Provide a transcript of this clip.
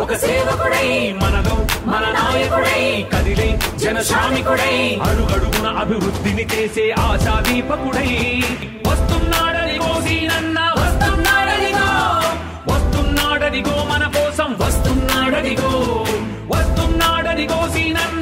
ఒక సేవకుడై మనలో మన నాయకుడై కదిలే జనశ్రామికుడై అడుగడుగున అభివృద్ధిని చేసే ఆశా దీపకుడై వస్తున్నాడనిగో సీనన్న వస్తున్నాడనిగో వస్తున్నాడనిగో మన కోసం వస్తున్నాడనిగో వస్తున్నాడనిగో సీనన్న